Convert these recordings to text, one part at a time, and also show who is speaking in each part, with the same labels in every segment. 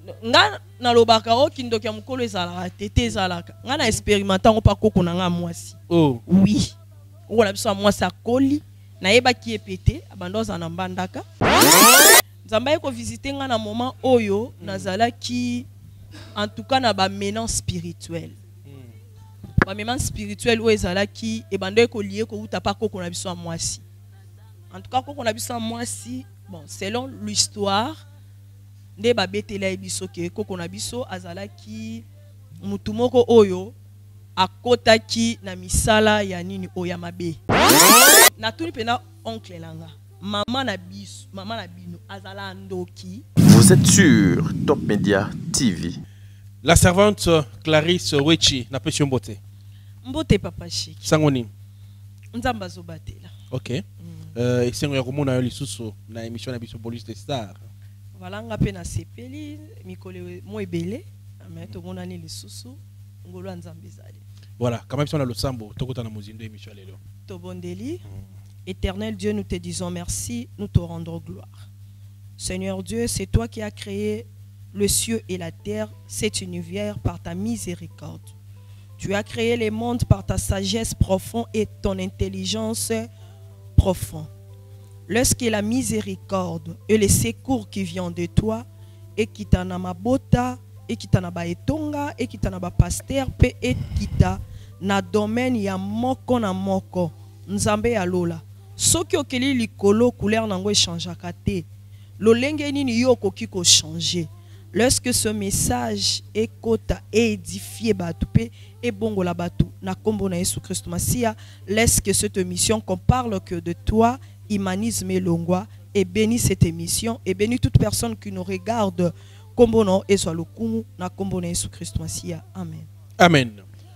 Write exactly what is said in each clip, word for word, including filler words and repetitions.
Speaker 1: nga na lobaka o kindoki ya mukolo ezalaka tete ezalaka nga na expérimenter ngo pa koko na nga mwasi.
Speaker 2: Oh
Speaker 1: oui ngo na biso mwasi akoli na yeba ki epete abandoza na mbandaka nzamba ko visiter nga na moment oyo nazalaki en tout cas na ba ménance spirituelle ba ménance spirituelle o ezalaki e bando ko lié ko uta pa koko na biso mwasi. En tout cas koko na biso mwasi bon selon l'histoire nde ba betela biso ke koko na biso azalaki mutu moko oyo akotaki na misala ya nini oya mabe na tuni pena oncle langa maman na biso maman na bino azala ndoki.
Speaker 3: Vous êtes sur Top Media T V.
Speaker 2: La servante Clarisse Wechi na pesi mbote.
Speaker 1: Mbote papa Shiki.
Speaker 2: Sangoni.
Speaker 1: Nzamba zo batela.
Speaker 2: OK. Mm. Euh esengo ya komona yo lisusu na émission na biso Police des Stars.
Speaker 1: Voilà nga pe na sepeli mikole mo ebele mais to mona ni lisusu ngolo nzambe zali.
Speaker 2: Voilà, quand même si on a le sambo, tokota na mozindo émission lelo.
Speaker 1: To bondeli. Éternel Dieu, nous te disons merci, nous te rendons gloire. Seigneur Dieu, c'est toi qui as créé le ciel et la terre, cet univers par ta miséricorde. Tu as créé les mondes par ta sagesse profonde et ton intelligence profonde. Lorsque la miséricorde et le secours qui vient de toi, et qui t'en a mabota, et qui t'en a ba etonga, et qui t'en a ba pasteur, pe et qui t'a na domaine ya moko na moko, nzambe ya lola. Soki okeli likolo couleur nango échangeaka te. Lolenge nini yo koki ko changer. Lorsque ce message ekota et édifié batu pe et bongo la batu na kombo na Yesu Christ Masia, laisse que cette émission qu'on parle que de toi, humanisme et longwa, et bénis cette émission et bénis toute personne qui nous regarde kombo na et soit le kumu na kombo na Yesu Christ Masia. Amen.
Speaker 2: Amen.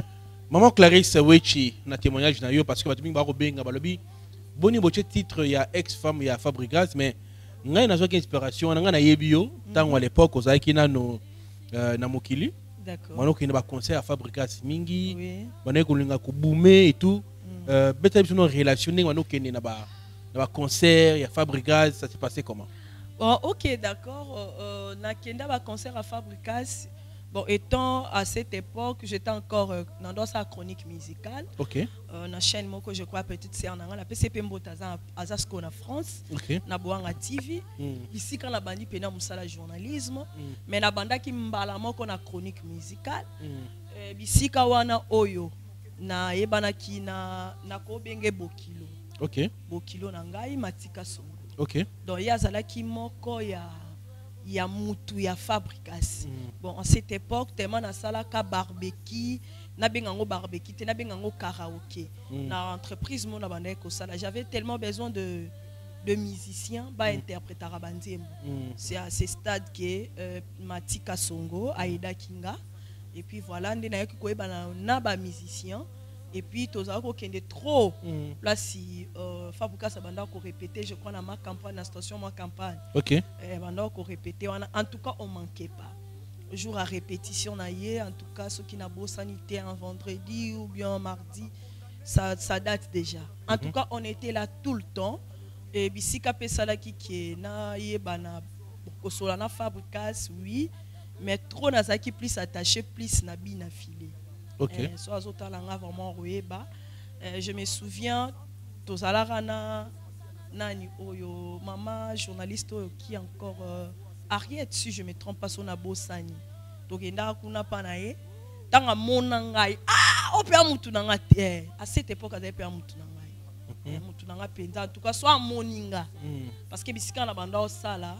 Speaker 2: Maman Clarisse Wechi na témoignage na yo parce que batu mingi ba ko benga balobi boni boche titre ya ex-femme ya Fabregas mais ngai na zoki inspiration na nga na yebio tango à l'époque ozaki na no na mokili.
Speaker 1: D'accord.
Speaker 2: Mano ki na ba concert à Fabregas mingi.
Speaker 1: Oui.
Speaker 2: Bana ko linga ko boomer et tout. Euh beta biso no relationner mano kene na ba na ba concert ya Fabregas, ça s'est passé comment?
Speaker 1: Bon, OK, d'accord. Euh, na kenda ba concert à Fabregas. Bon, étant à cette époque, j'étais encore euh, dans sa chronique musicale.
Speaker 2: OK.
Speaker 1: Euh, na chaîne moko je crois petite sœur na la P C P Mbotaza Azasco na France.
Speaker 2: OK.
Speaker 1: Na Boanga T V.
Speaker 2: Mm.
Speaker 1: Ici quand la bandi pena musala journalisme,
Speaker 2: Mm.
Speaker 1: mais na banda ki mbala moko na chronique musicale.
Speaker 2: Mm.
Speaker 1: Euh, bisika wana oyo na yebana ki na na ko benge bokilo.
Speaker 2: OK.
Speaker 1: Bokilo na ngai matika songo.
Speaker 2: OK.
Speaker 1: Donc yazala ki moko ya ya mutu ya Fabregas.
Speaker 2: Mm.
Speaker 1: Bon, en cette époque, tellement na sala ka barbecue, na bengango barbecue, te na bengango karaoké.
Speaker 2: Mm.
Speaker 1: Na entreprise mon abandé ko sala, j'avais tellement besoin de de musiciens ba
Speaker 2: Mm.
Speaker 1: interpréter abanzembo.
Speaker 2: Mm.
Speaker 1: C'est à ce stade que euh, Matika Songo, Aida Kinga et puis voilà, ndé na yoki ko ebana na ba musiciens. Et puis, tu as dit trop.
Speaker 2: Mm.
Speaker 1: Là, si euh, Fabregas a banda ko répéter, je crois, dans ma campagne, dans la station, ma campagne.
Speaker 2: OK.
Speaker 1: Eh, banda ko répéter. En tout cas, on ne manquait pas. Jour à répétition, en tout cas, ceux qui n'ont pas sanité un vendredi ou bien un mardi, ça, ça date déjà. En mm -hmm. tout cas, on était là tout le temps. Et puis, si Kapé Salaki qui est na yebana, Kosolana Fabregas, oui. Mais trop, Nazaki plus attaché, plus nabi na filé.
Speaker 2: OK.
Speaker 1: Eh, so azotalanga vraiment roeba. Eh, je me souviens tozalaka na nani oyo maman journaliste oyo qui encore euh, Ariette si je me trompe pas son abosani. Tokenda kuna panaye tanga mona ngai ah ope amutu nanga te. À cette époque avait pe amutu nanga. Eh mutu nanga penza en tout cas soit moninga. Parce que bisika na banda osala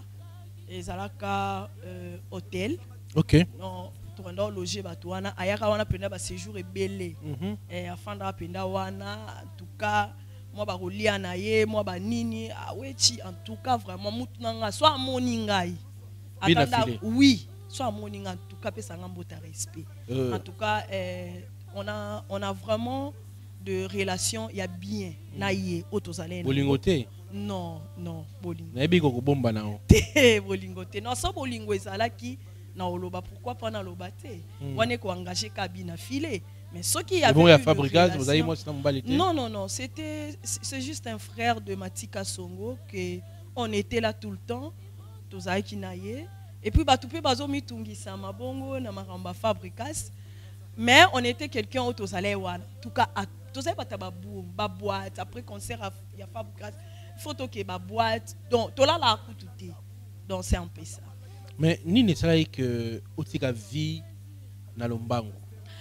Speaker 1: ezalaka euh, hôtel.
Speaker 2: OK.
Speaker 1: Non on loger batouana ayaka wana penda ba séjour ebele
Speaker 2: Mhm.
Speaker 1: eh afanda penda wana en tout cas moi ba rolia na ye moi ba nini awechi en tout cas vraiment mutunanga soit moningai atanda oui soit moninga en tout cas pesa ngambo ta respect euh. En tout cas eh, on a on a vraiment de relations ya bien na ye otozalene
Speaker 2: bolingote
Speaker 1: non non bolingo
Speaker 2: na ebi ko bomba nao
Speaker 1: te bolingote non so bolingo ezalaki na oloba pourquoi pas na lobate wane ko engager kabina filé mais ce qui a
Speaker 2: bon il y a Fabregas vous avez moi c'est mbalité
Speaker 1: non non non c'était c'est juste un frère de Matika Songo que on était là tout le temps tozaki naye Et puis, bato pe bazo mitungisa mabongo na maramba fabricas. Mais on était quelqu'un au Tozalé wana. En tout cas, Tozalé bata babou, ba boîte. Après concert, il y a fabricas. Photo que ba boîte. Donc, tola la akututé. Donc, c'est un peu ça.
Speaker 2: Mais ni ne sera que otika vie na lombangu.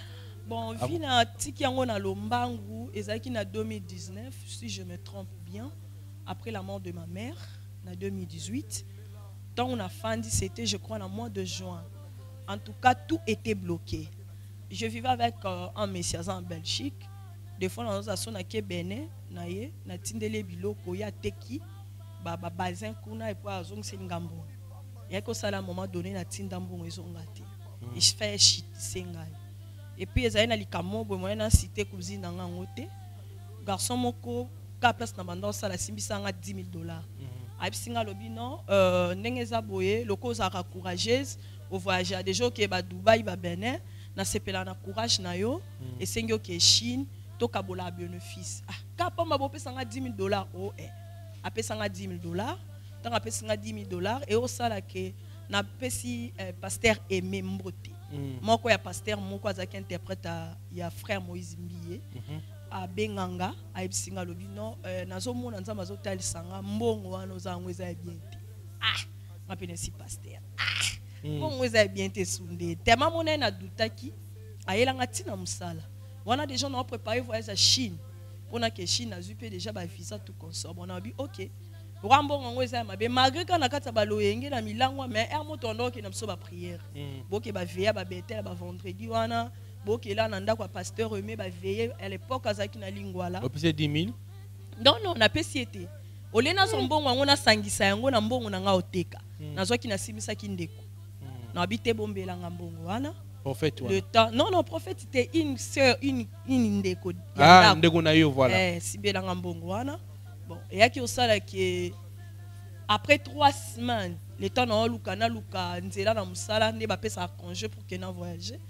Speaker 1: Bon, vie na tiki yango na lombangu, ezaki na deux mille dix-neuf, si je me trompe bien, après la mort de ma mère, en deux mille dix-huit. Quand on a fandi, c'était, je crois, en mois de juin. En tout cas, tout était bloqué. Je vivais avec euh, un messias en Belgique. Des fois, dans nos assos, on a Bénin, naye, na tindele biloko, ya teki, ba ba bazin kuna et puis azong c'est ngambo. Et que ça à un moment donné, na tindambo ezongate. Et je fais shit sengai. Et puis ezali na likamo, bo moyen na cité cousine na ngote. Garçon moko, ka place na banda ça la simbisa nga dix mille dollars. Aïpsinga lobi non, euh, n'engeza boye, le cause a courageuse, au voyage à des gens qui ba Dubaï, ba Benin, na sepela na courage na yo, et sengyo qui est Chine, to kabola bénéfice. Ah, kapa ma bo pesanga dix mille dollars, oh eh, a pesanga dix mille dollars, tant a pesanga dix mille dollars, et au sala que na pesi pasteur Aimé Mbote. Moi quoi ya pasteur, moi quoi zaki interprète ya frère Moïse Mbiye. A benganga a ipsinga lobi non nazo mona nzamba zo talisanga mbongo wana ozango eza bien te ah mapene si pasteur ah mbongo eza bien te sunde tema mona na dutaki ayelanga tina musala wana des gens ont préparé voyage à Chine on a que Chine a zupe déjà ba visa tout consort on a dit OK rambongo ngo eza mabe malgré kana kata baloyenge na milangwa mais er motondo ke na mso ba prière boke ba veya ba betel ba vendredi wana. Boke là nanda quoi pasteur Aimé ba veiller à l'époque azaki na lingwala.
Speaker 2: On peut dix mille.
Speaker 1: Non non na pesiete. Olena son mbongo ngo na sangisa yango na mbongo na nga oteka. Nazwaki na simisa ki ndeko. Na habité bombela nga mbongo wana.
Speaker 2: Prophète
Speaker 1: le temps non non prophète était une sœur une une ndeko.
Speaker 2: Ah ndeko na yo voilà.
Speaker 1: Eh sibela nga mbongo wana. Bon et yaki osala ki après trois semaines le temps na luka na luka nzela na musala ne ba pesa congé pour que na voyager.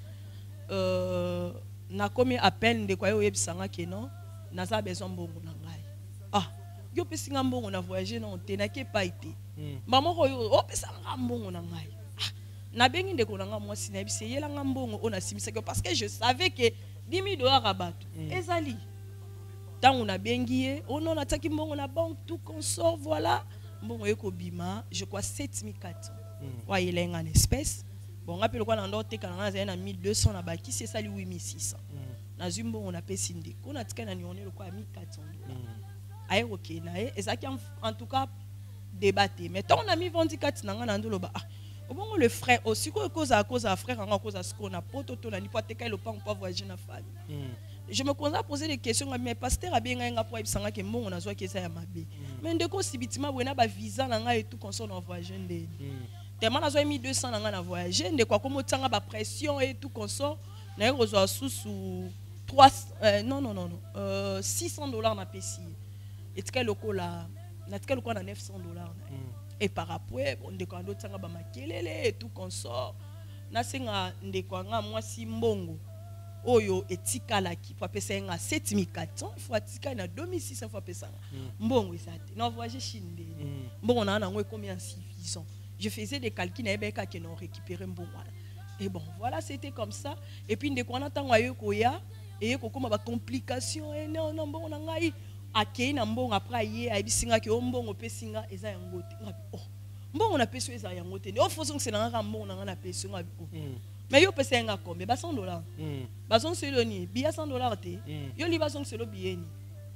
Speaker 1: Euh, na komi appel de quoi yo yebisanga ke non naza besoin mbongo na ngai ah yo pesinga mbongo na voyager non te na ke pa ite maman ko yo o pesanga mbongo na ngai ah na bengi ndeko na nga mwasi na bise yela nga mbongo ona simisa que parce que je savais que dix mille dollars abato ezali tango na bengi ye ono na taki mbongo na banque tout consort voilà mbongo yeko bima je crois sept mille quatre cents wa yelenga en espèces. Bon, on appelle quoi dans l'autre cas, on a mille deux cents là-bas, qui c'est ça, huit mille six cents. Dans une bonne, on a payé Sindé. On a dit qu'on a le quoi mille quatre cents dollars. Aïe, ok, naïe, et ça qui en tout cas débatté. Mais tant on a mis vingt-quatre dans un endroit là-bas. Au moment le frère aussi, cause à cause à frère, en cause à ce qu'on a pas tout on a ni pas te le pas on pas voyager dans la famille. Je me commence à poser des questions, mais pasteur a bien un point pour que mon on a soit que ça y a ma bé. Mais de quoi si bitima on a ba visa là et tout qu'on soit en voyager ndé. Tellement na mille deux cents na voyager de quoi comme tanga ba pression et tout consort na rezo sous trois non non non non euh, six cents dollars na pesi et tika loko la na tika loko na neuf cents dollars et par rapport on de quoi tanga ba makelele et tout consort na senga de quoi nga mwasi mbongo oyo etika la ki pour pesa nga sept mille quatre cents il faut atika na deux mille six cents fois pesa mbongo ezate na voyager Chine mbongo na na ngo combien suffisant. Je faisais des calculs qui n'ont récupéré un bon mois. Et bon, voilà, c'était comme ça. Et puis, dès qu'on entend Koya, et qu'on a des complications, et non, non, bon, on a eu à Kéin, bon, après, il y a des singa qui ont bon, on peut singa, et ça, on a oh, bon, on a pu se faire un goûter. Oh, faut que c'est un ramon, on a pu se faire. Mais yo pèse un combien? Bah, cent dollars. Bah, c'est le ni, billet cent dollars, yo li basons c'est le billet ni.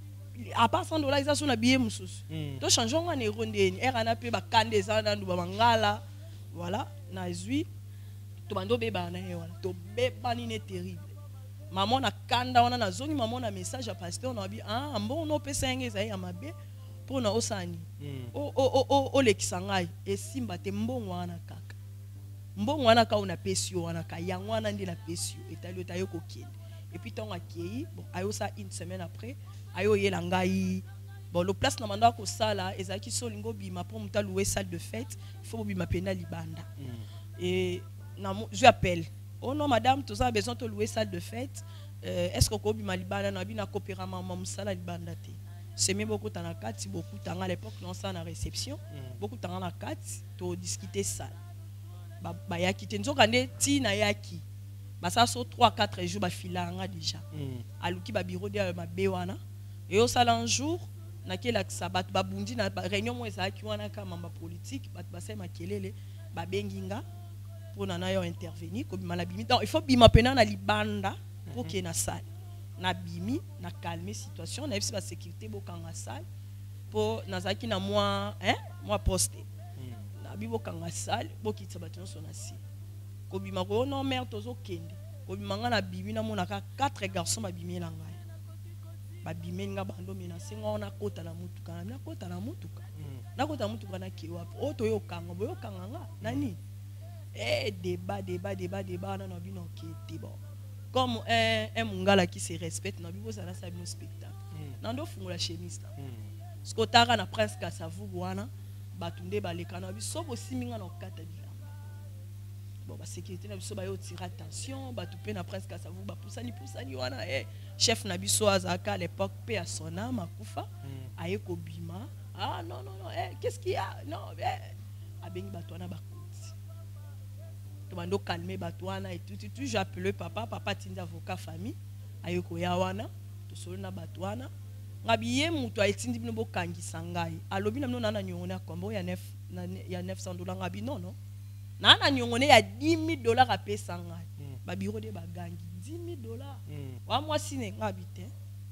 Speaker 1: À part cent dollars, ils sont habillés moussous. Donc, changeons en euro, et on a pu ba kande zana nous bangala, voilà, na zui, to bando beba na voilà, to beba ni ne terrible. Maman na kanda, on a na zoni, maman na message à pasteur, on a dit ah bon on peut s'engager ça y a ma bé pour na osani. O o o o o le kisangai et simba te mbongo wana kaka. Mbongo wana ka una pesio wana ka yango wana ndi la pesio et talo tayo kokende. Et puis tant accueilli, bon ayo ça une semaine après. Ayo yelangai bon le place na manda ko sala ezaki solingo bima pour muta louer salle de fête il faut bima pena libanda et na je appelle oh non madame tu as besoin de louer salle de fête euh, est-ce que ko bima libanda na bina coopéra maman musala libanda te c'est même beaucoup dans la carte beaucoup dans à l'époque non ça na réception beaucoup dans la carte to discuter ça ba ba yaki te nzoka nde ti na yaki basa so trois quatre jours ba filanga déjà aluki ba bureau de ma bewana et au sala un jour na kela sabat ba bundi na réunion mo ezaki wana ka mamba politique bat basa makelele ba benginga pour nana yo intervenir ko bima la bimi donc il faut bima pena na libanda pour que na salle na bimi na calmer situation na ba sécurité bokanga salle pour nazaki na moi hein moi posté na bibo kanga salle bokitsa bato so na si ko bima ko non mère tozo kende ko bima nga na bimi na mona ka quatre garçons ba bimi na ngai ba bimi nga bando mina singa ona kota na mutuka na kota na mutuka na kota mutuka na kiwa o to yo kanga boyo kanga nga nani eh débat débat débat débat na bino kete bon comme un un mungala qui se respecte na bibo ça na sa bino spectacle nando fungula chemise là skotara na prince Kasavu wana batunde balekana biso bosiminga na kata bilamba bon ba sécurité na biso ba yo tira attention batupe na prince Kasavu ba pusani pusani wana eh chef na biso azaka à l'époque pe à sona makufa aye ko bima ah non non non eh qu'est-ce qu'il y a non eh abengi batwana ba kuti to bando calmer batwana et tout tout j'appelle papa papa tinda avocat famille aye ko ya wana to solo na batwana ngabiye mutu aitindi bino bokangisa ngai alobi na nona na nyongona kombo ya neuf ya neuf cents dollars ngabi non non na na nyongone ya dix mille dollars a pesa ngai ba biro de bagangi dix mille dollars wa moi sine ngabi te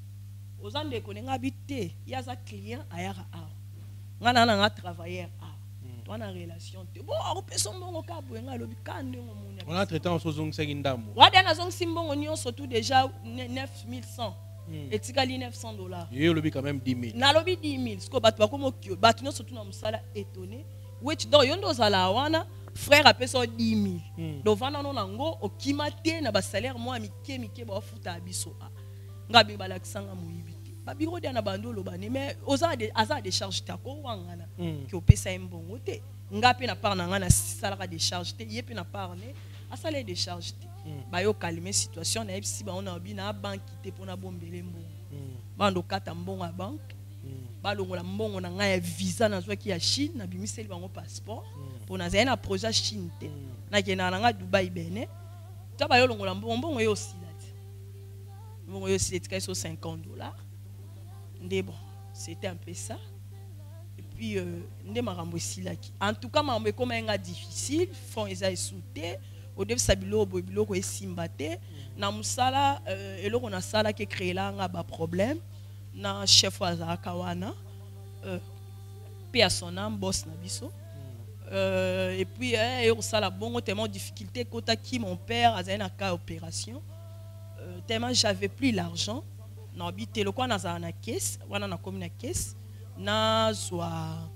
Speaker 1: ozande ko ngabi te ya za client ayara a ngana na nga travailleur a to na relation te bon o pesa mbongo ka bo nga alobi kande ngomuni
Speaker 2: on a traité en sozong sengindamu
Speaker 1: wa dana zong simbongo nyo surtout déjà neuf mille cent et tikali neuf cents dollars.
Speaker 2: Et le quand même dix mille.
Speaker 1: Na lobi dix mille. Ce que bat comme okio, bat non surtout na musala étonné. Which do yondo zala wana frère a payé dix mille. Donc vana non nango okimate na ba salaire moi mike mike ba futa biso a. Ngabi balakisanga muibite. Ba biro dia na bandolo ba mais oza de aza de charge ta ko wangana. Ki opesa mbongo te. Ngapi na part na ngana salaka de charge te, yepi na part ne asale de charge te. Ba yo calmer situation na ebisi ba on a bi na banque te pona bombele mbongo bando kata mbongo a banque ba longola mbongo na nga visa na zwa ki ya Chine na bimiseli bango passeport pona za na projet Chine te na kena na nga Dubai bene ta ba yo longola mbongo mbongo yo silati mbongo yo silati ka so cinquante dollars ndé bon c'était un peu ça et puis euh, ndé marambo silaki en tout cas marambo comme un difficile fond eza esouté au début sabilo bobilo ko esimbate na musala eloko na sala ke créer là nga ba problème na chef azaka wana euh pe a son âme boss na biso euh et puis eh yo sala bongo tellement difficulté kota ki mon père azana ka opération euh, tellement j'avais plus l'argent na habité le quoi na za na caisse wana na comme na caisse na zwa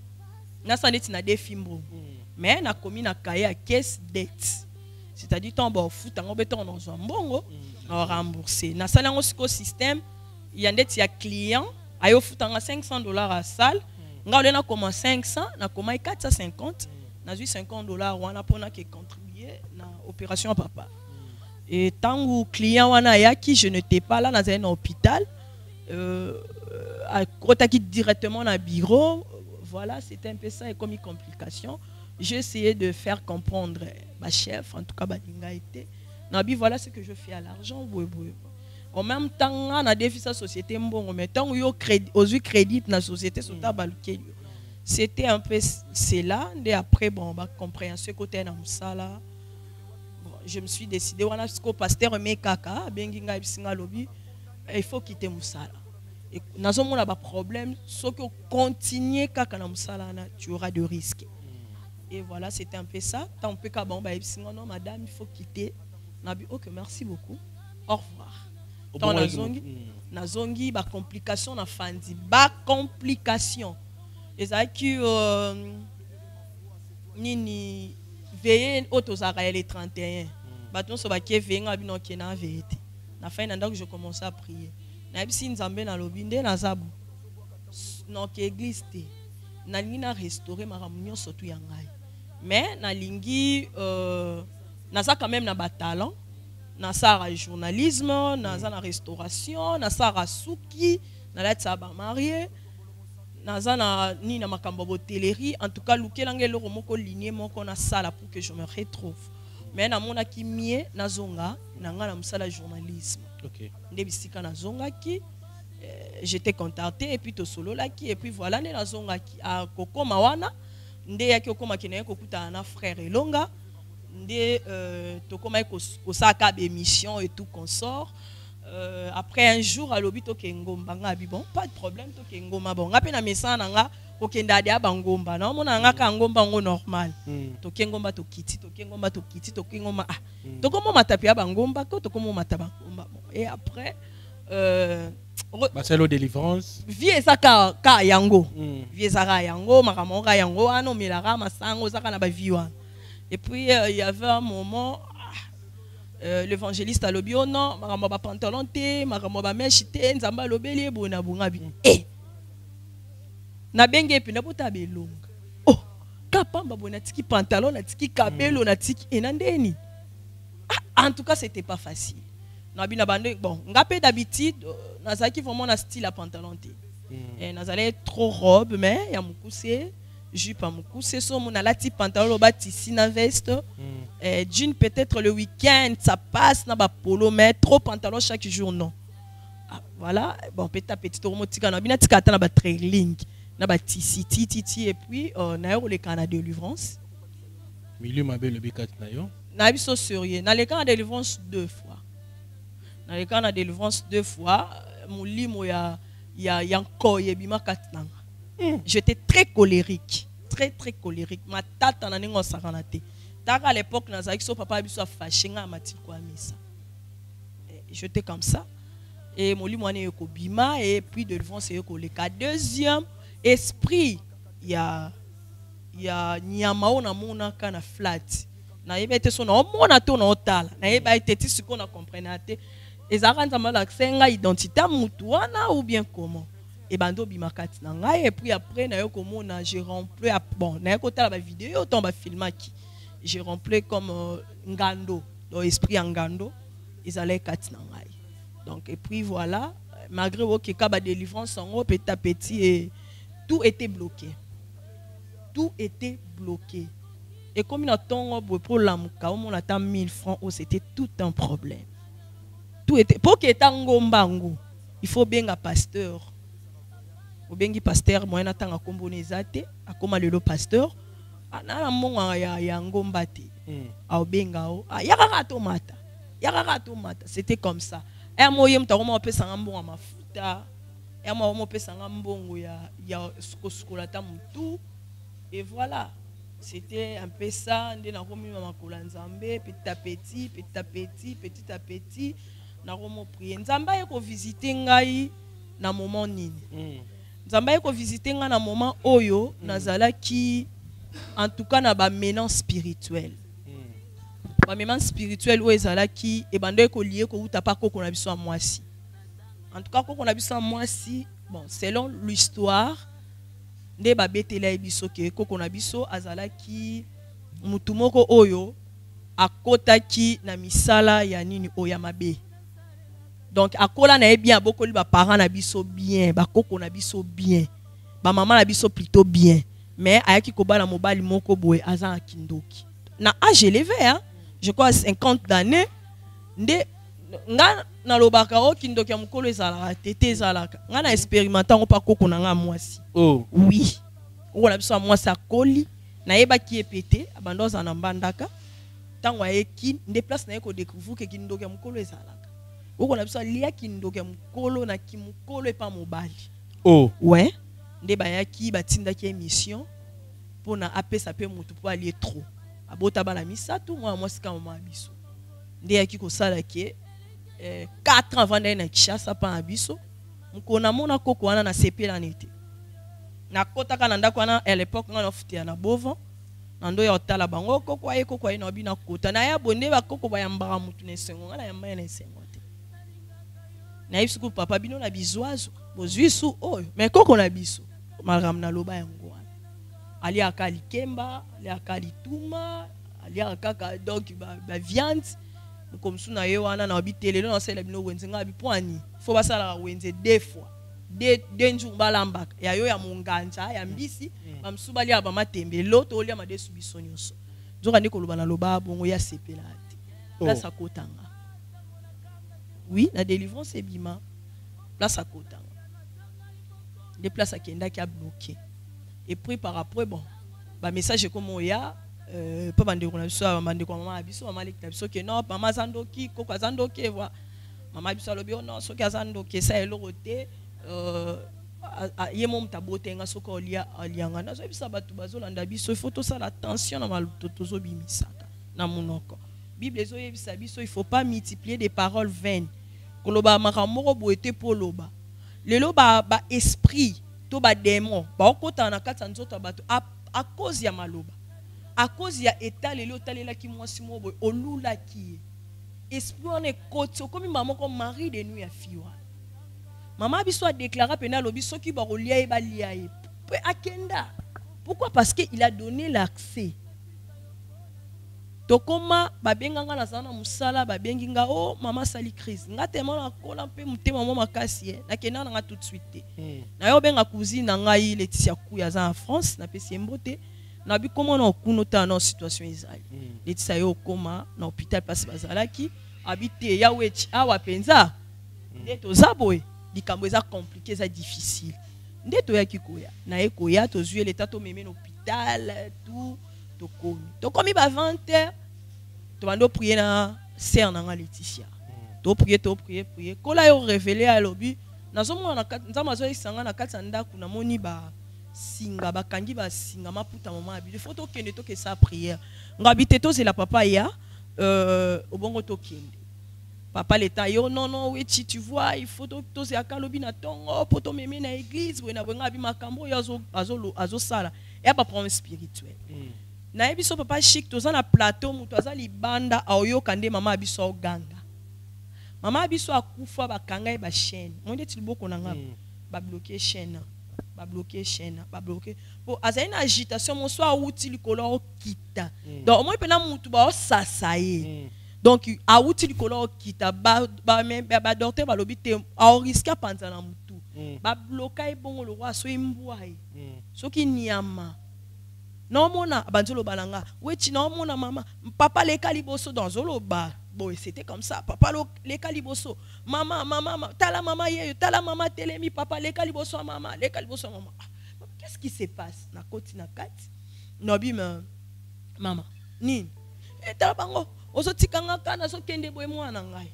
Speaker 1: na saneti na defimbo mais na komi na kaya caisse dette. C'est-à-dire ton bon foot en béton dans un bongo on rembourser na sala ngo système il y a des clients ayo foot en cinq cents dollars à salle nga on a comme cinq cents na comme quatre cent cinquante na huit cinquante dollars wana pona qui contribuer na opération à papa et tant que client wana ya qui je n'étais pas là dans un hôpital euh à côté qui directement dans bureau voilà c'était un peu ça et comme une complication. J'ai essayé de faire comprendre ma chef, en tout cas, Badinga était. Nabi, voilà ce que je fais à l'argent. En même temps, on a défi sa société. Mais tant qu'on a crédit dans la société, c'était un peu cela. Et après, bon, bah, compréhension côté dans ça là. Je me suis décidé, voilà ce que pasteur me kaka, benginga bisinga lobby, il faut quitter Moussala. Et nous avons un problème, si on continue kaka na Moussala, tu auras de risques. Et voilà, c'était un peu ça. Tant que bon, bah, non, madame, il faut quitter. Nabi, ok, merci beaucoup. Au revoir. Tant nazongi, nazongi, bah complication na fandi, bah complication. Et ça qui nini veillé autosara les trente et un. Bah ton so ba qui veillé ngabi non qui na veillé. Na fin d'un que je commençais à prier. Na bisi nzambe na lobinde na zabu. Non qui église té. Na lina restaurer ma ramunion surtout yangai. Mais na lingi euh na ça quand même na ba talent, na ça ra journalisme, na ça na restauration, na ça ra souki, na la ça ba marié, naza na ni na makambo botellerie en tout cas lukelanga eloko moko lignée moko na sala pour que je me retrouve mais na mona ki mie nazonga na nga na musala journalisme.
Speaker 2: OK.
Speaker 1: Nde bisika nazonga ki j'étais contacté et puis to solo là qui et puis voilà ne nazonga ki a kokoma wana nde yaki okoma kene kokuta na frère Elonga nde euh, to koma ko saka émission et tout consort. Euh, après un jour à l'obito kengomba ngabi bon pas de problème to kengoma bon ngapi na mesa nanga okenda dia bangomba na mona nga ka ngomba ngo normal mm. to kengomba to kiti to kengomba to kiti to kengoma ah mm. to komo matapi ya bangomba ko to komo mataba bangomba bon et après euh
Speaker 2: Marcelo délivrance
Speaker 1: vie ça ka ka yango mm. vie ça ka yango makamonga yango ano milara masango ça kana ba viwa et puis il euh, y avait un moment Euh, l'évangéliste a lobi oh non makambo ba pantalon te makambo ba meche te nzamba lobeli ebona bunga bi eh na benge pe na bota belonga oh kapamba bona tiki pantalon na tiki kabelo na tiki enandeni ah, en tout cas c'était pas facile na bina bande bon ngapé d'habitude na zaki vraiment na style à pantalon te mm. et na zalé trop robe mais ya mukuse jupe à mukuse so mon la ti pantalon ba tisi na veste mm. Eh, d'une peut-être le week-end ça passe na ba polo mais trop pantalon chaque jour non ah, voilà bon petit à petit to motika na bina tika na ba trailing na ba tisi titi ti et puis euh, na yo le Canada de délivrance
Speaker 2: milieu mabe le bikat na yo
Speaker 1: na biso sérieux na le Canada de délivrance deux fois na le Canada de délivrance deux fois mulimo ya ya yanko yebima katnanga mm. J'étais très colérique très très colérique ma tata na ningo sakanate. À l'époque, papa a fâché à misa. J'étais comme ça. Et mon lit, bima et puis de devant, c'est le cas. Deuxième, esprit, il y a il y a nyamao na mona kana flat. Na yeba été son mona to na otala. Na yeba été ti ce qu'on a compris ate. Et ça rend mal accent identité mutuana ou bien comment. Et bando bimakati na ngai et puis après na yo komona j'ai rempli bon na yo tala ba vidéo to ba filma ki. J'ai rempli comme euh, Ngando, dans l'esprit Ngando, ils allaient katinangai. Donc, et puis voilà, malgré qu'il y ait des délivrance en haut, petit à petit, et tout était bloqué. Tout était bloqué. Et comme il attend pour l'amouka, on attend mille francs, c'était tout un problème. Tout était. Pour qu'il y ait un ngombango, il faut bien un pasteur. Il faut bien un pasteur, moi, j'attends un combonezate, à comment le pasteur. Na monga ya ya ngomba te aobenga o yakaka tomata yakaka tomata c'était comme ça et moi yem ta koma pesa ngambonga mafuta et moi mo pesa ngambongo ya ya skoskola ta mutu et voilà c'était un peu ça ndé na komi mama kolanzambe petit à petit petit à petit petit à petit na komo prier nzamba ye ko visiter ngai na moment nini nzamba ye ko visiter ngai na moment oyo nazala ki en tout cas na ba menant spirituel mm. Ba menant spirituel où ezala ki e bando ko lié ko uta pa ko na biso mwasi en tout cas ko na biso mwasi bon selon l'histoire nde ba betela biso ke ko na biso azala ki mutu moko oyo akota ki na misala ya nini oya mabe donc akola na e bien bokoli ba parents na biso bien ba koko na biso bien ba maman na biso plutôt bien. Mais ayaki kobala mobali moko boye azan kindoki na âge élevé hein je crois cinquante années nde nga na lobaka o kindoki ya mukolo ezalaka tete ezalaka nga na expérimentant ko pa koko na nga mwasi
Speaker 2: oh
Speaker 1: oui o la biso mwasi akoli na yeba ki epete abandoza na mbandaka tango ayeki nde place na yeko découvrir que kindoki ya mukolo ezalaka o la biso lia kindoki ya mukolo na kimukolo epa mobali
Speaker 2: oh
Speaker 1: ouais nde bayaki batindaki émission pour na apesa pe mutu pour aller trop abota bala misato moi moi sika mama biso nde yaki ko sala ke eh, quatre ans avant na Kishasa pa biso mukona mona koko wana na sepela nete na kota kana ndako wana à l'époque ngana futia na bovo na ndo ya otala bango koko aye koko aye na bina kota na ya bonde ba koko ba yambara mutu ne sengo ngana yamba ne sengo te na yisuku papa bino na bizwazo bozwi su oyo mais koko na biso malgram na loba yango ali akali kemba ali akali tuma ali akaka donc ba, ba viande comme suna yo wana na bitele na sala bino wenze nga bipwani faut basala wenze deux fois de denju balamba ya yo ya munganja ya mbisi bamsubali aba matembe loto olia madesu bisonyoso nzoka ndiko loba na loba bongo ya sepela ati place akotanga oui la délivrance ebima place akotanga des places akenda qui a bloqué et puis par après bon ba message comme oya euh pas bande ko na biso bande ko mama biso mama lek na biso que non mama zandoki ko kwa zandoki voilà mama biso lobi non so ka zandoki ça elo roté euh ye mom tabote nga soko olia alianga na so bisa batu bazolanda biso il faut to ça l'attention na maluto tozo bimisaka na monoko bible ezo yebisa biso il faut pas multiplier des paroles vaines koloba makamoko boete poloba lelo ba ba esprit to ba démon ba okota na kati nzoto bato a, a cause ya maloba a cause ya état lelo talela ki mwasi mo boy olula ki esprit on est côté comme maman comme mari de nuit ya fiwa maman biso a déclaré pena lobi soki ba rolia e ba lia e pe akenda pourquoi parce que il a donné l'accès to koma babenganga na sana musala babenginga oh mama sali crise ngate mona kola mpe mutema mama makasi na kena na tout de suite na yo benga cousine na ngai Laetitia Kuya za en France na pesi mbote na bi comment na kunota na situation ezali Laetitia yo koma na hôpital passe bazalaki habité ya wechi awa penza ndeto zaboy likambo eza compliqué za difficile ndeto ya kikoya na ekoya to zué l'état to meme na hôpital tout to komi to komi ba vingt heures to bando prier na sœur na Laetitia to prier to prier prier kola yo révéler à lobi nazomona na nzama zo isanga na kati ndaku na moni ba singa bakangi ba singa maputa mama abi faut to kende to ke sa prière ngabite to c'est la papa ya euh obongo to kende papa l'état yo non non oui tu tu vois il faut to to c'est akalobi na tongo poto meme na église we na wenga bi makambo yo azo azo azo sala et ba problème spirituel na ebiso papa chic toza na plateau mutu aza libanda aoyoka nde mama abiso oganga mama abiso akufa bakanga e ba chaîne monde ti liboko na nga ba bloquer chaîne ba bloquer chaîne ba bloquer po azali na agitation mo so awuti likolo kita donc moi pena mutu ba osasa ye donc awuti likolo kita ba ba ba docteur ba lobi te a risque panza na mutu ba bloquer bongo le roi so imbwa e soki niama non mona banzolo balanga wechi non mona mama papa le kaliboso dans zolo ba boy c'était comme ça papa le kaliboso mama mama tala mama yeyo tala mama telemi papa le kaliboso mama le kaliboso mama qu'est-ce qui se passe na koti na kati nobi mama ni et tala bango ozo tikanga kana so kende boy mwana ngai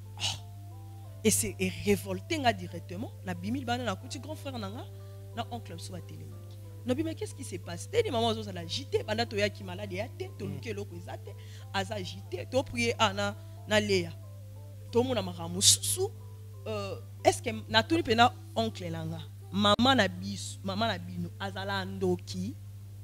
Speaker 1: et c'est révolté nga directement na bimil bana na koti grand frère nanga na oncle so a télé. Non mais qu'est-ce qui se passe? T'es des mamans qui sont agitées, pendant que tu es malade et tu es là, tu es agité, tu prier ana na Léa. Tout le monde a maramu sous. Est-ce que na tout le pena oncle langa, maman na bis, maman na bino, azala ndoki.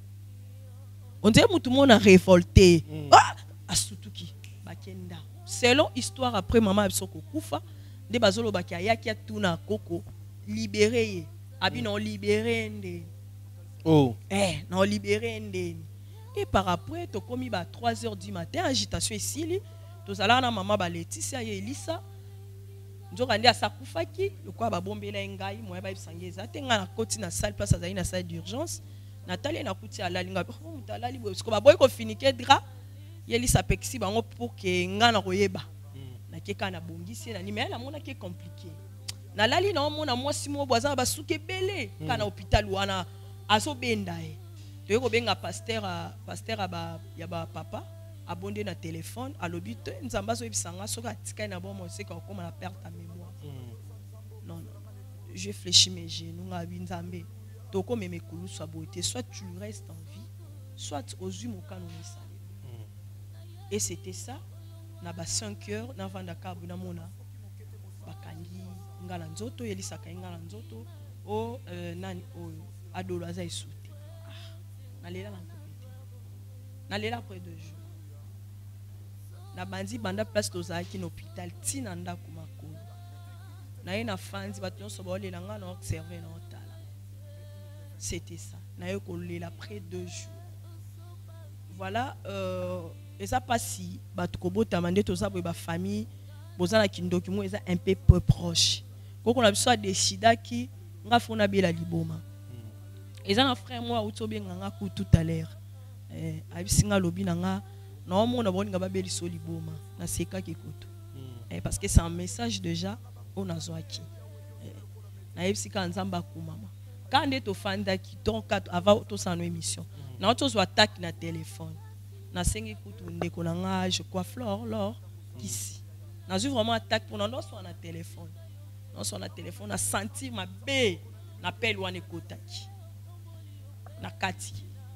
Speaker 1: On dirait que tout le monde a révolté. Ah, asutuki, bakenda. Selon histoire après maman absoko kufa, de bazolo bakaya qui a tout na koko libéré, abino libéré nde.
Speaker 2: Oh.
Speaker 1: Eh, non libéré ndeni. Et par après, to komi ba trois heures du matin, agitation ici li. To zala na mama ba Laetitia ye Elisa. Nzoka ndi asakufaki, lokwa ba bombela ngai, moya ba bisangeza. Tenga na koti na salle place azali na salle d'urgence. Nathalie na kuti ala linga. Oh mutalali bo. Parce ba boy ko finike dra. Ye Elisa pexi bango pour que ngana koyeba. Na keka na bongisi na ni mais la mona ki compliqué. Na lali na mona mwasi mo boza ba suke belé kana hôpital wana. Aso bendae to ko benga pasteur pasteur aba ya ba papa abondé na téléphone alobi te nzamba so ebisanga soka tika na bon moi c'est comme la perte ta mémoire non non je fléchis mes genoux ngabi nzambe to ko meme kulu so boité soit tu restes en vie soit aux humains kanu misale et c'était ça na ba cinq heures na vanda kabu na mona bakangi ngala nzoto Elisa kainga na nzoto o nani o adolo aza esute na lela na kopete na lela après deux jours na bandi banda place tozaki na hôpital tina ndako makolo na ye na fanzi bato nyonso baolela nga na observe na otala c'était ça na ye kolela après deux jours voilà euh, eza pasi bato kobotama nde toza boye bafamille boza na kindoki mo eza un peu peu proche koko na biso adecidaki nga fona bela liboma eza na frère moi utobe nga ku tout à l'heure eh abisinga lobi na nga na omona boni nga babeli so liboma na seka kikutu eh parce que c'est un message déjà on a zoaki eh na ebisika nzamba ku mama quand est au fanda qui donc avant to sa émission na to zo attaque na téléphone na sengi kutu ndeko na nga je crois Flore Laure ici na vu vraiment attaque pour non soit na téléphone non soit na téléphone na sentir ma bé na appel wane kotaki na kati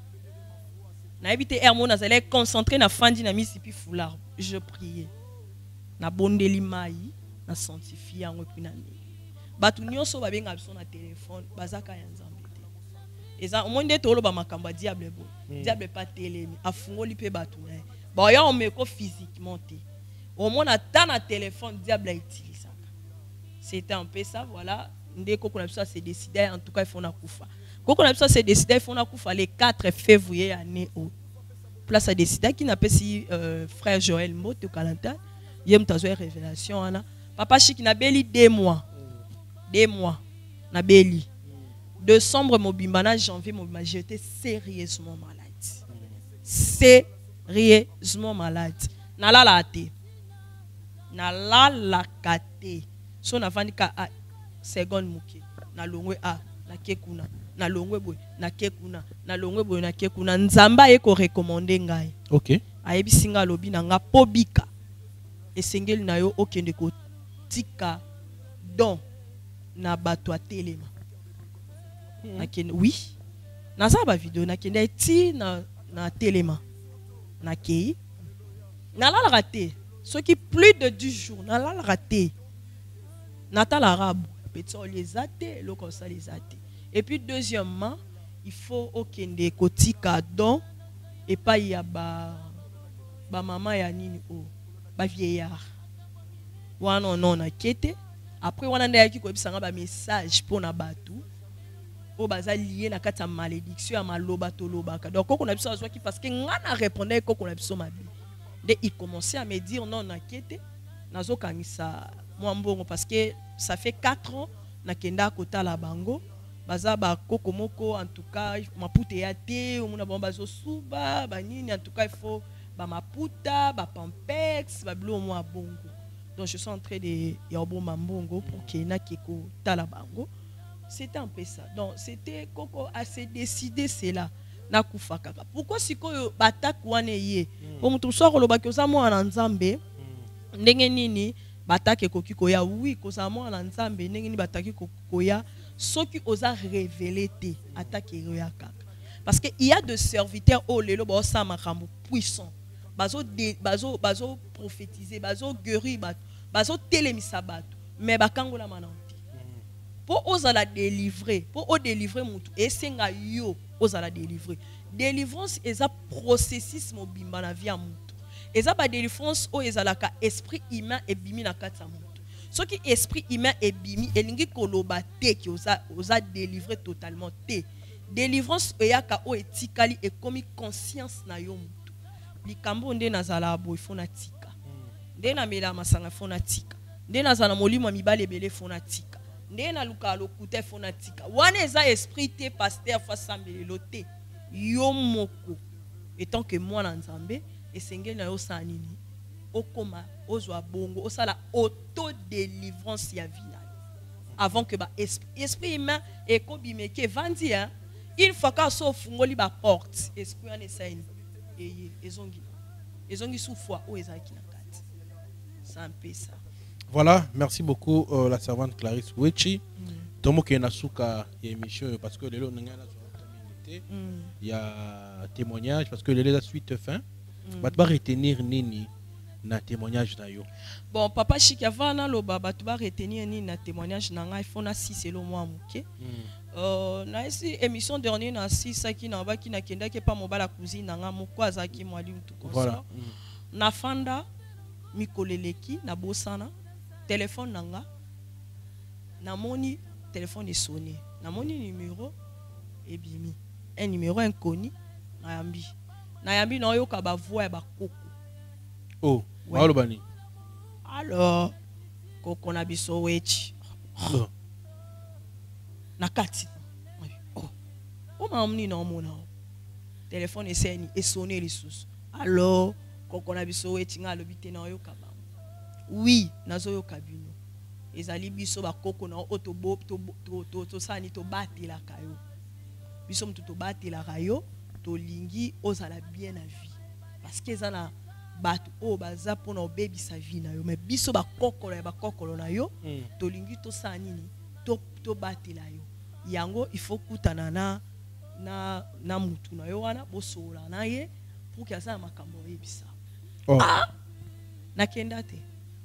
Speaker 1: na éviter hermo na zale concentré na fandi na misipi foulard je priais na bondeli mai na sanctifier en puis na mi batu nyonso babenga biso na téléphone bazaka ya nzambe te eza omonde tolo ba makamba diable bo diable pas telemi afungoli pe batu na ba ya omeko physiquement te au moins dans na téléphone diable a utilisé. C'était un peu ça, voilà. Ndeko qu'on a ça c'est décidé en tout cas il faut na kufa. Quand on a ça c'est décidé il faut na kufa le quatre février année au. Place a décidé qui n'a pas si euh, frère Joël Moto Kalanta, yem tazo révélation ana. Papa Chiki na beli deux mois. Deux mois na beli. Décembre mobimbana janvier mobimba j'étais sérieusement malade. Sérieusement malade. Na la la té. Na la la kate so na vandika a seconde muke na longwe a na kekuna na longwe boy na kekuna na longwe boy na kekuna nzamba e ko recommander ngai
Speaker 2: OK
Speaker 1: ayebi singa lobi na nga pobika esengeli na yo okende ko tika don na bato atelema hmm. na kende oui na za ba video na kende ti na na telema na kei na la raté. Ce qui plus de dix jours, n'a la raté. Natal arabe, petit les athées, le comme ça les athées. Et puis deuxièmement, il faut aucun des kotika don et pas y a ba ba maman ya nini o ba vieillard. Wa non non na kete. Après on a ndaki ko bisanga ba message pour na batu. O baza lié na kata malédiction ya maloba to lobaka. Donc on a besoin de qui parce que ngana répondait ko on a besoin ma vie. De il commençait à me dire non n'inquiète nazo kanisa mwambongo parce que ça fait quatre ans na kenda kota la bango baza ba kokomoko en tout cas maputa ya te omuna ba bazo suba ba nini en tout cas il faut ba maputa ba pampex ba blo mo bongo donc je suis en train de ya bon mambongo pour que na keko tala bango c'était un peu ça donc c'était koko assez décidé c'est là na kufa kaka pourquoi sikoyo batak wane ye ko mutu so ko lobaki oza mwana nzambe ndenge nini batake koki koya oui ko za mwana nzambe ndenge nini bataki koya soki oza révélé te attaque ya kaka parce que il y a de serviteurs au lelo ba sa makambo puissant bazo de, bazo bazo prophétiser bazo guérir bato bazo telemisa bato mais bakangola mananti pour ozala délivrer pour o délivrer mutu esenga yo ozala délivrer délivrance est un processus mobimba na vie ya mutu eza ba délivrance o ezalaka esprit humain et bimi na kati ya mutu soki esprit humain et bimi elingi koloba te ki oza oza délivrer totalement te délivrance eyaka o etikali et komi conscience na yo mutu likambo nde nazala boy fona tika nde na mela masanga fona tika nde nazala molimo mibale bele fona tika nde na luka lokuta fona tika wana eza esprit te pasteur fa sambelelo te yo moko étant que moi na nzambe esengeli na yo sa nini okoma ozwa bongo osala auto délivrance ya vie avant que ba esprit, esprit humain ekobimeke vandi hein une fois ka so fungoli ba porte esprit en essaye eye ezongi ezongi sous foi o ezaki na kati c'est un peu ça.
Speaker 2: Voilà, merci beaucoup euh, la servante Clarisse Wechi. Tomo ke nasuka ya émission parce que lelo ngana il y a témoignage parce que les la suite fin va pas retenir nini na témoignage na yo.
Speaker 1: Bon papa Chiki avant na lo baba tu va retenir nini na témoignage na ngai fona six selon moi muke. Euh na esi émission dernier na six ça qui na ba qui na kenda ke pa mobala cousine na nga moko azaki mwalimu tout comme ça. Na fanda mikoleleki na bosana téléphone nanga na moni téléphone est sonné na moni numéro et bimi un numéro inconnu na yambi na yambi na yoka ba voix ba koko
Speaker 2: oh walo bani
Speaker 1: alors koko na biso wechi na kati oh o mamni na mona téléphone eseni et sonner les sous alors koko na biso etinga lobite na yo kaba oui nazo yo kabino ezali biso ba koko na oto bo to to to sani to batela kayo biso mtu to batela kayo to lingi ozala bien na vie parce que ezana batu o baza pona obebi sa vie na yo mais biso ba kokolo ya ba kokolo na yo mm. to lingi to sani ni to to batela yo yango il faut kutana na na na mutu na yo wana bosola na ye pour que asa makambo yebisa oh. Ah nakenda te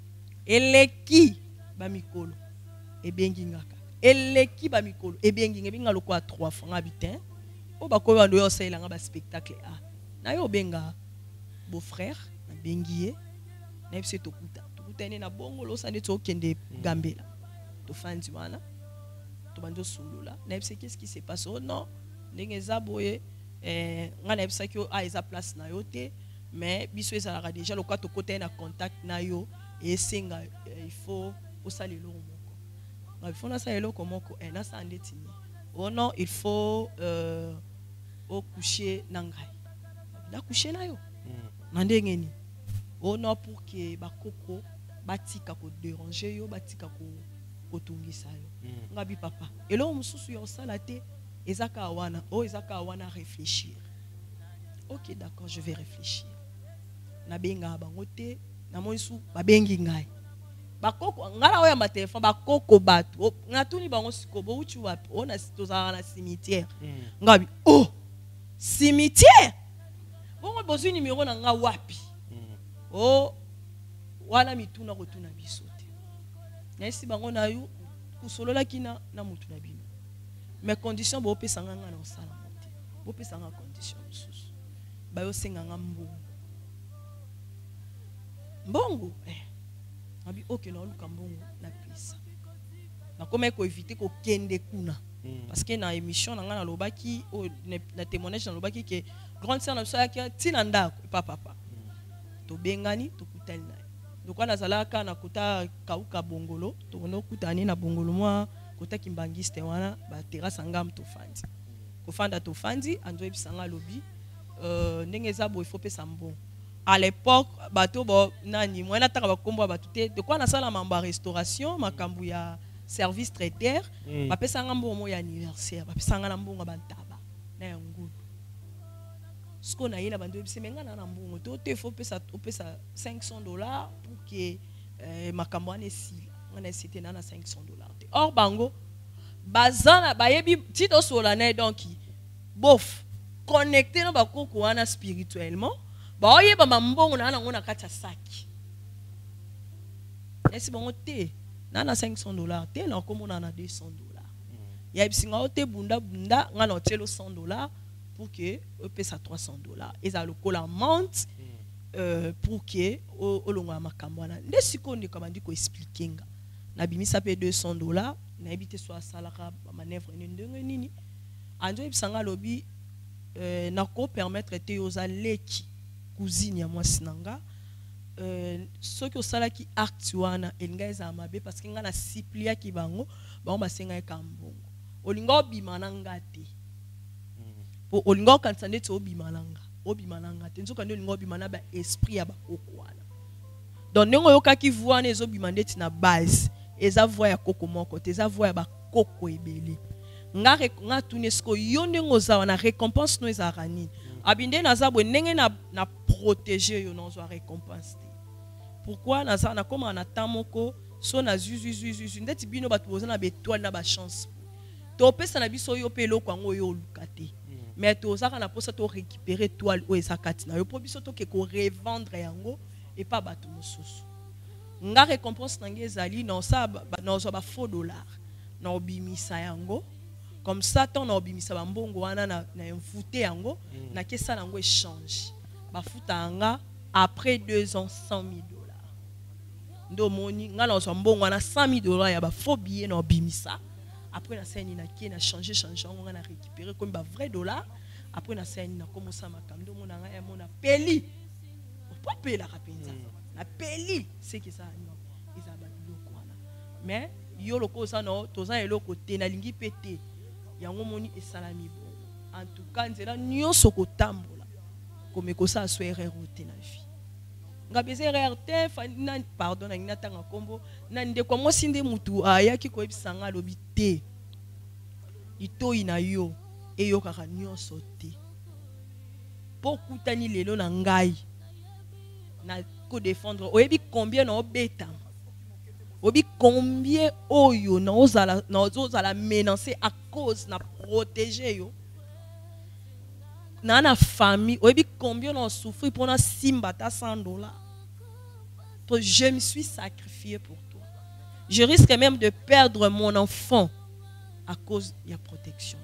Speaker 1: eleki ba mikolo ebengi ngaka eleki ba mikolo ebengi ngebinga lokwa trois francs habitant o ba ko bando yo sela nga ba spectacle a na yo benga beau frère na bengiye na bise to kuta to kutane na bongo lo sande to kende gambela to fanzi wana to bando sulula na bise qu'est-ce qui se passe oh non ndenge zaboye eh nga na bise ki a eza place na yo te mais biso ezalaka déjà lokwa to côté na contact na yo et senga il faut osali lo moko il faut na sa eloko moko e na sa ndetini oh non il faut euh au coucher na ngai na coucher na yo na ndenge ni oh non pour que bakoko batika ko déranger yo batika ko kotungisa yo ngabi papa elo mususu yo sala te ezaka wana oh ezaka wana réfléchir ok d'accord je vais réfléchir na benga bango te na monsu babengi ngai bakoko ngala oya ma téléphone bakoko batu ngatuni bango sikobo uchi wapi ona toza na cimetière mm. ngabi oh cimetière bongo bozu numéro na nga wapi mm. oh wana mituna kotuna biso te na esi bango na yo kusolola kina na mutu na bino mais condition bo pesa nga nga na osala mote bo pesa nga condition susu ba yo senga nga mbongo mbongo eh abi ok na luka mbongo na pesa na koma ko éviter ko kende kuna mm. parce que na émission na nga na lobaki o na témoignage na lobaki que grande sœur na so ya tina ndako papa papa mm. to bengani to kutali na donc na zalaka na kuta kauka bongolo to no kutani na bongolo moi kota kimbangiste wana ba terrasse ngam to fandi ko fanda to fandi anzo ebisanga lobi euh ndenge za bo il faut pesa mbongo à l'époque bato bo nani moi na taka bakombo bato te de quoi na sala mamba restauration makambu ya service traiteur mm. ba pesa ngambo mo ya anniversaire ba pesa ngana mbongo bantaba na ya ngulu sko na yina bando bise menga na mbongo to te faut pesa to pesa cinq cents dollars pour que euh, makambo ane si on a cité na cinq cents dollars or bango bazana bayebi tito solane donc bof connecté na bakoko wana spirituellement ba oye ba mbongo na ngona kata saki esi bongo te na na cinq cents dollars te na komona na deux cents dollars ya bisinga ote bunda bunda ngana otelo cent dollars pour que o pesa trois cents dollars eza lokola monte euh pour que o longa makambo na ndesiko ndi kamandi ko expliquer nga na bimisa pe deux cents dollars na ebite so salaka ba manœuvre ni ndenge nini anjo ebisanga lobi euh na ko permettre te ozaleki cousine ya mwasi nanga euh soki osala ki acte wana elinga eza mabe parce que nga na siplia ki bango bango basenga ka mbongo olinga obima nanga te po olinga kanisa ndeti obima nanga obima nanga te nzoka olinga obima na ba esprit ya bakoko wana donc ndenge oyokaki voix na ezobima ndeti na base eza voix ya koko moko te eza voix ya bakoko ebele nga nga tunesko yo ndenge ozawa na récompense no ezalaka nini abinde nazabwe ndenge na na protéger yo non zo récompense pourquoi naza na koma na tamoko so na zuzu zuzu ndeti bino batu boza na betoile na ba chance to pesa na biso yo pe lokwa ngo yo lukate mais to zaka na posa to récupérer toile o ezakati na yo po biso to ke ko revendre yango et pas batu mosusu nga récompense nange ezali non ça non zo ba faux dollar na obimisa yango comme ça ton obimisa ba mbongo wana na na mfute yango mm. na kesa nango échange ba futa nga après deux ans cent mille dollars ndo moni nga na zo mbongo wana cent mille dollars ya ba faux billet na obimisa après na seni na ki na changer changer nga na récupérer comme ba vrai dollar après na seni na commencer makam ndo mona nga ya mona peli pas payer la rapenza na peli c'est que ça non ils a ba biloko wana mais yo loko ça no toza eloko te na lingi pété yango moni esalami bon. En tout cas nzela nyonso ko tambola comme ko ça so erreur te na vie nga beze erreur te fa na pardon na ngina tanga kombo na ndeko mo sinde mutu ayaki ko ebisanga lobi te itoyi na yo eyo kaka nyonso te pokutani lelo na ngai na ko défendre oyebi combien na obeta oyebi combien oyo na ozala na ozala menacer à cause na protéger yo na na famille oyebi combien na souffrir pour na simba ta cent dollars. Toi, je me suis sacrifié pour toi. Je risque même de perdre mon enfant à cause de la protection.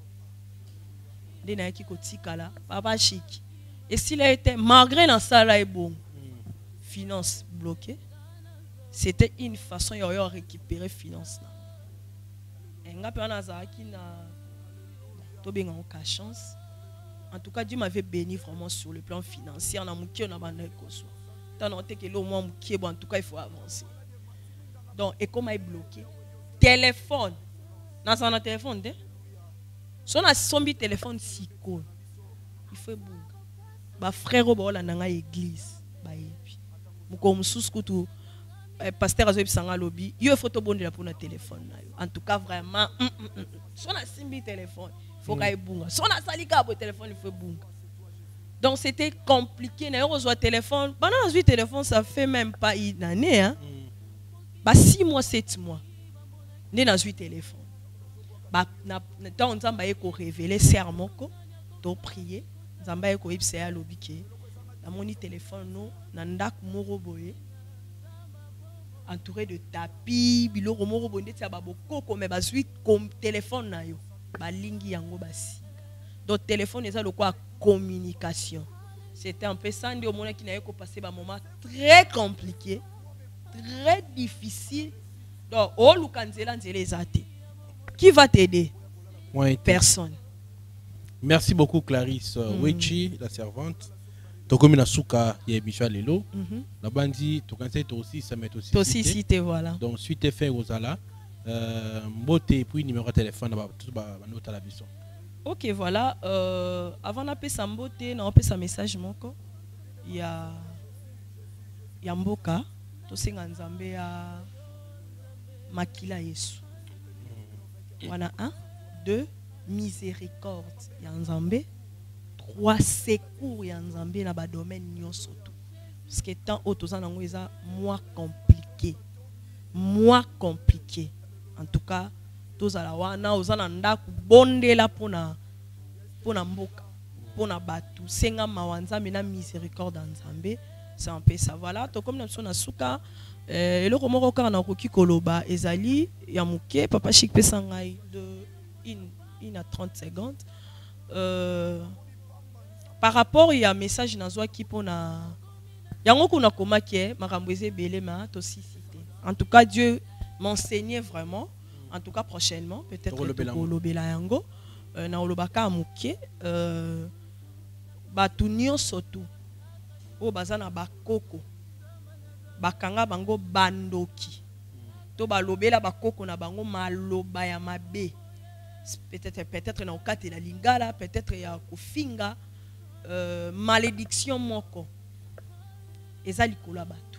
Speaker 1: Papa chic. Et s'il a été, malgré dans ça là est bon, finance bloquée, c'était une façon de récupérer finance là. Et nga pe na zaki na to benga on chance. En tout cas, Dieu m'avait béni vraiment sur le plan financier. On a mouki on a bandé koso. Tant on que le moment mouki bon en tout cas il faut avancer. Donc et comment est bloqué? Téléphone. Dans son téléphone de son a sombi téléphone siko. Il faut bouger. Ba frère au bol na église ba yebi. Muko mususu tu pasteur azo bisanga lobby. Yo photo bonde la pour na téléphone na yo. En tout cas vraiment son a simbi téléphone. Il faut qu'il bunga. Son a sali ka bo téléphone il faut bunga. Donc c'était compliqué na yo reçoit téléphone. Pendant huit téléphone ça fait même pas une année hein. Ba six mois sept mois. Né dans huit téléphone. Ba na temps nzamba eko révéler serment ko to prier. Nzamba eko ibse ya lobby ke. Na moni téléphone no na ndak moro boye. Entouré de tapis, biloko moro boye ndeti ya baboko ko me ba huit comme téléphone na yo. Ba lingi yango basi. Donc téléphone eza lokwa communication. C'était un peu ça ndi omona ki na eko passer ba moment très compliqué, très difficile. Donc oh lukanzela nzela ezate. Qui va t'aider?
Speaker 2: Ouais,
Speaker 1: personne.
Speaker 2: Merci beaucoup Clarisse mm. Wechi, la servante. Tokomi na suka ya émission lelo. Na bandi to conseil to aussi ça met aussi.
Speaker 1: To aussi cité voilà.
Speaker 2: Donc suite fait Rosala euh mbote et puis numéro de téléphone ba tout ba note à la vision.
Speaker 1: OK voilà euh avant d'appeler sa mbote na appeler sa message moko. Il y a il y a mboka to singa nzambe ya makila Yesu. Voilà un, deux, miséricorde yanzambe, trois secours yanzambe na ba domaine nyonso tout. Parce que tant autres en angoisa moins compliqué, moins compliqué. En tout cas, tous à la wana ozana ndaku bonde la pona pona mboka, pona batu, senga mawanzambe na miséricorde yanzambe, c'est un peu ça. Voilà, to comme nous na suka et le romoro kana koki koloba ezali ya muke papa chic pesangai de une une à trente secondes euh, par rapport il y a message nazwa ki pona yango kuna komaki makambo ezebele ma to cité. En tout cas Dieu m'enseignait vraiment en tout cas prochainement peut-être kolobela yango na olobaka muke euh batu nyonso tu o bazana bakoko bakanga bango bandoki to balobela bakoko na bango maloba ya mabe peut-être peut-être na okate la lingala peut-être ya kofinga euh, malédiction moko ezali kola batu.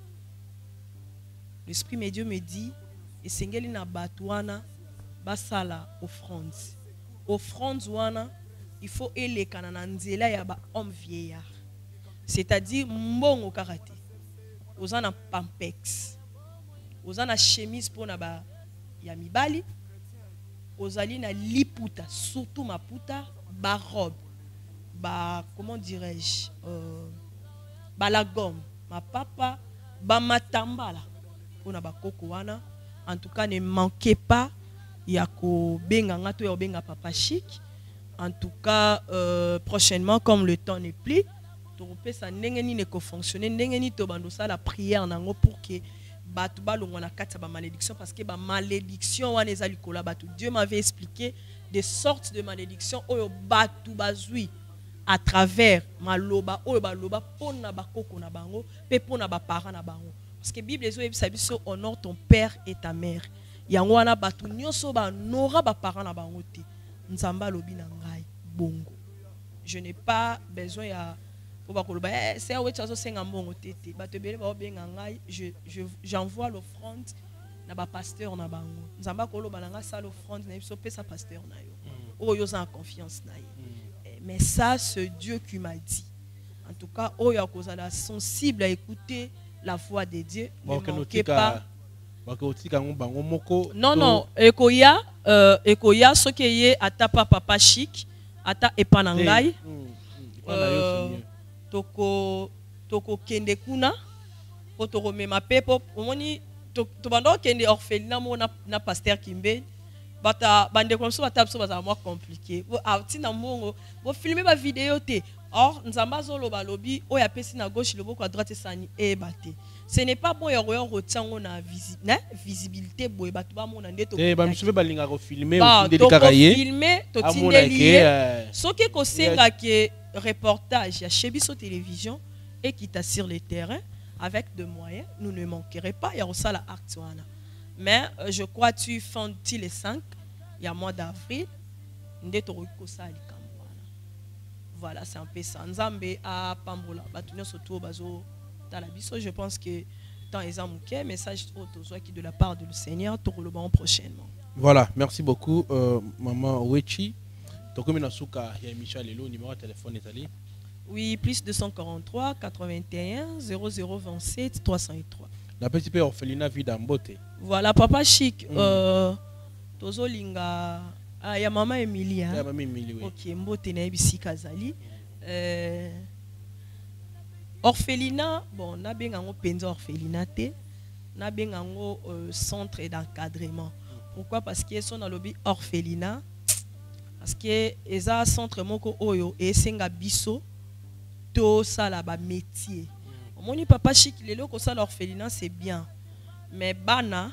Speaker 1: L'esprit de Dieu me dit esengeli na batu wana basala offrande offrande wana il faut elekana na nzela ya ba homme vieillard, c'est-à-dire mbongo karaté ozana pampex ozana chemise pona ba ya mibali ozali na liputa surtout maputa ba robe ba comment dirais-je euh, ba la gomme ma papa ba matambala pona ba koko wana. En tout cas ne manquez pas ya ko benga ngato ya benga papa chic. En tout cas euh, prochainement comme le temps n'est plus to ça ndengeni ne ko fonctionner ndengeni to bando ça la prière nango pour que batu balongo na kati ba malédiction parce que ba malédiction wana ezali kola batu. Dieu m'avait expliqué des sortes de malédictions oyo batu bazui à travers maloba oyo baloba pona bakoko na bango pe pona ba parents na bango Parce que la Bible dit honore ton père et ta mère. Yango wana batu nyonso ba nora ba parents na bango te. Nzamba lobi na ngai bongo. Je n'ai pas besoin ya pour ba koloba eh c'est ouais tsazo senga mbongo tete. Bato bele ba benga ngai je je j'envoie l'offrande na ba pasteur na bango. Nzamba koloba na nga sa l'offrande na biso pesa pasteur na yo. Oyo za confiance na ye. Mais ça c'est Dieu qui m'a dit. En tout cas, oyo akozala sensible à écouter la voix de Dieu. Ne manquez pas. Non, non, ekoya, euh, ekoya, ce qui est ata papa chic, ata epanangai, euh, toko, toko kende kuna, potoko mema pepo, omoni, to bando kende orphelinat mo na na pasteur Kimbe, bata bande comme ça bata so bata moins compliqué. Bo atina mongo, bo filmer ba vidéo te. Or, nzamba zolo balobi, oya pesi na gauche, le boko à droite sani e bate. Ce n'est pas bon, il y a une visibilité. Il y a une
Speaker 2: visibilité.
Speaker 1: Filmer, ce qui est un reportage, il y a chez Bisso Télévision et qui t'assure le terrain avec des moyens. Nous ne manquerons pas. Il y a aussi la Artuana. Mais euh, je crois que tu fais les cinq, il y a mois d'avril. Voilà, c'est un peu ça. Nzambe à Pambola. Je pense que dans les amouquets, message qui de la part du Seigneur, tout le monde prochainement.
Speaker 2: Voilà, merci beaucoup, euh, maman Wechi. Donc, comme Nasuka, il y a Michel Lelo, numéro de téléphone est allé.
Speaker 1: Oui, plus deux cent quarante-trois, quatre-vingt-un, zéro zéro vingt-sept, trois cent trois.
Speaker 2: La petite peu orphelinat vie d'Ambote.
Speaker 1: Voilà, papa chic. Mm. Euh, Tozo Linga. Ah, il y a maman Emilie. Hein?
Speaker 2: Il y a maman Emilie, oui.
Speaker 1: Ok, Mbote Naibisi Kazali. Euh, orphelinat, bon, na bengango penza orphelinat te, na bengango euh, centre d'encadrement. Pourquoi? Parce que sont dans le lobby orphelinat, parce que eza centre moko oyo et senga biso to sala ba métier. Moni papa chic lelo ko sala orphelinat c'est bien, mais bana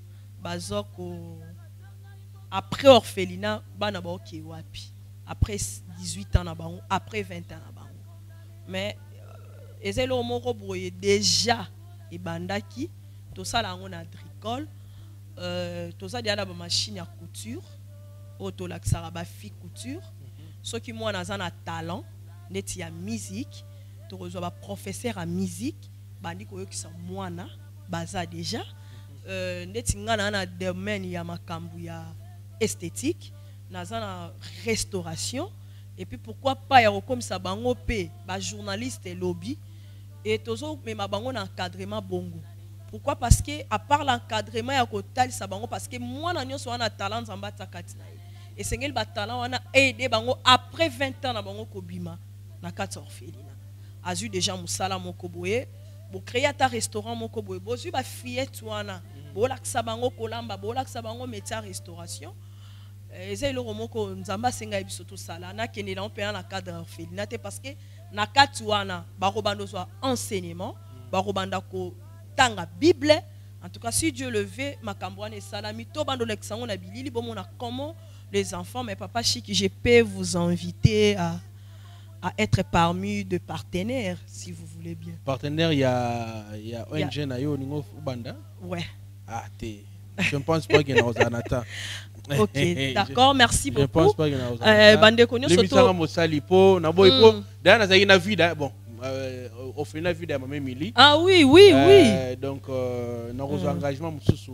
Speaker 1: bazoko après orphelinat bana ba ok wapi après dix-huit ans na bango, après vingt ans na bango. Mais et le moko boye déjà et bandaki tout ça là on a agricole euh tout ça dia na ba machine à couture auto la ça ba fi couture ceux qui moi na na talent neti ya musique to rezo ba professeur à musique bandi ko yokisa mwana baza déjà euh neti ngana na domaine ya makambu ya esthétique na na restauration et puis pourquoi pas ya comme ça bango pe ba journaliste et lobby et toujours mais ma bango encadrement bongo. Pourquoi? Parce que à part l'encadrement ya kotal sa bango parce que moi na nyonso wana talent zamba takati na et sengel ba talent wana aider bango après vingt ans na bango kobima na kati orphelinat azu déjà musala moko boye bo créer ta restaurant moko boye bozu ba fillette wana bo laksa bango kolamba bo laksa bango métier restauration et le romoko nzamba senga biso tout ça là na kene na on peut na cadre orphelinat parce que na kati wana barobando soit enseignement barobanda ko tanga bible en tout cas si Dieu le veut makambwana salami to bando l'exango na bilili bomona comment les enfants mais papa chic je peux vous inviter à à être parmi de partenaires si vous voulez bien.
Speaker 2: Partenaire il y a il y a O N G na yo ningo banda.
Speaker 1: Ouais.
Speaker 2: Ah té. Je ne pense pas qu'il y a Ozanata.
Speaker 1: Ok, d'accord, merci beaucoup.
Speaker 2: Je pense pas qu'il y a
Speaker 1: Ozanata. Bande konyo soto.
Speaker 2: L'émission Mosalipo, na boy po. D'ailleurs na zaki na vie bon. Euh, offrir la vie de ma Émilie.
Speaker 1: Ah oui, oui,
Speaker 2: euh,
Speaker 1: oui.
Speaker 2: Donc, euh, nous avons un engagement,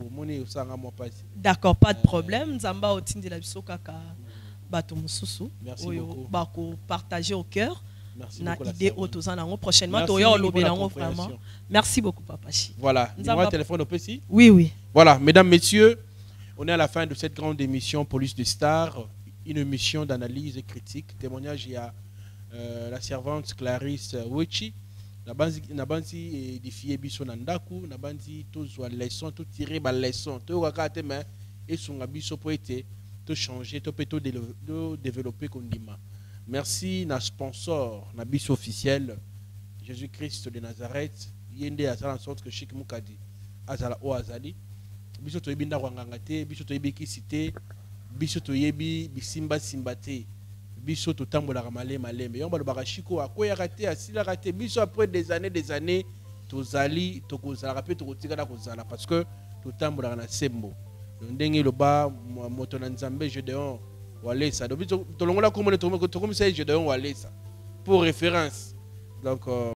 Speaker 1: d'accord, pas de problème. Zamba otindi la biso kaka bato mususu.
Speaker 2: Merci beaucoup.
Speaker 1: Bako partager au cœur.
Speaker 2: Merci
Speaker 1: na
Speaker 2: beaucoup.
Speaker 1: idée autozana prochainement. Toya olobelango vraiment. Merci beaucoup, papa Chi.
Speaker 2: Voilà. Numéro de téléphone au P C.
Speaker 1: Oui, oui.
Speaker 2: Voilà, mesdames, messieurs, on est à la fin de cette grande émission Police de Stars, une émission d'analyse et critique. Témoignage, il y a Euh, la servante Clarisse Wechi na banzi na banzi édifier biso na ndaku na banzi tozwa leçon to tirer ba leçon to wakate mais et son biso po été to changer to peto de développer kondima. Merci na sponsor na biso officiel Jésus-Christ de Nazareth yende azala en sorte que Chic Mukadi azala o azali biso to yebinda kwanganga te biso to yebiki cité biso to yebi bisimba simbate biso to tambola malé malé mais on ba le barachiko akoya raté asila raté biso après des années des années tozali tokozala pe tokotikala kozala parce que totambolaka na sembo ndenge loba moto na nzambe Gédéon walesa donc tolongola komone tokomisa Gédéon walesa pour référence donc euh,